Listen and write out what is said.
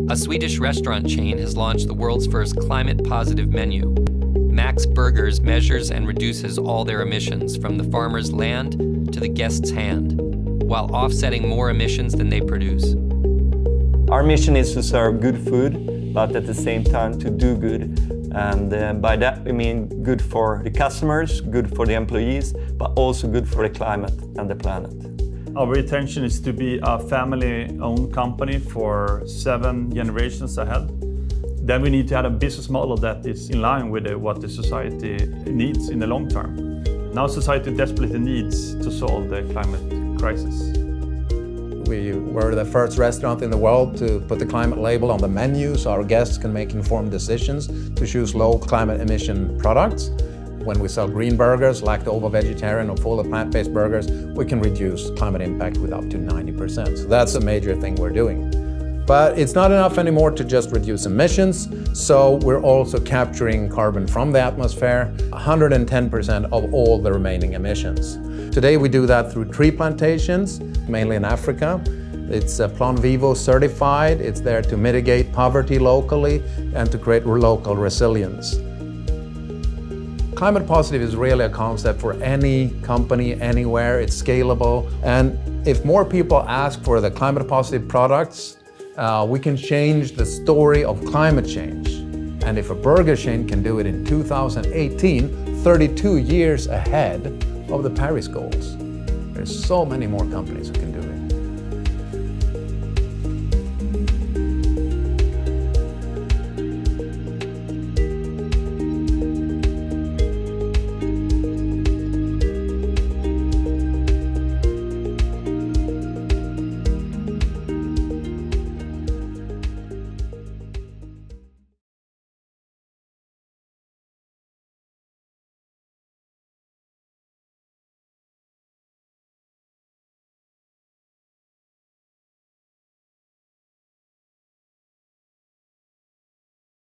A Swedish restaurant chain has launched the world's first climate-positive menu. Max Burgers measures and reduces all their emissions from the farmer's land to the guest's hand, while offsetting more emissions than they produce. Our mission is to serve good food, but at the same time to do good. And by that we mean good for the customers, good for the employees, but also good for the climate and the planet. Our intention is to be a family-owned company for 7 generations ahead. Then we need to have a business model that is in line with what the society needs in the long term. Now society desperately needs to solve the climate crisis. We were the first restaurant in the world to put the climate label on the menu so our guests can make informed decisions to choose low climate emission products. When we sell green burgers, like the ovo-vegetarian or fully plant-based burgers, we can reduce climate impact with up to 90%. So that's a major thing we're doing. But it's not enough anymore to just reduce emissions, so we're also capturing carbon from the atmosphere, 110% of all the remaining emissions. Today we do that through tree plantations, mainly in Africa. It's Plan Vivo certified, it's there to mitigate poverty locally and to create local resilience. Climate positive is really a concept for any company, anywhere. It's scalable. And if more people ask for the climate positive products, we can change the story of climate change. And if a burger chain can do it in 2018, 32 years ahead of the Paris goals, there's so many more companies who can do it.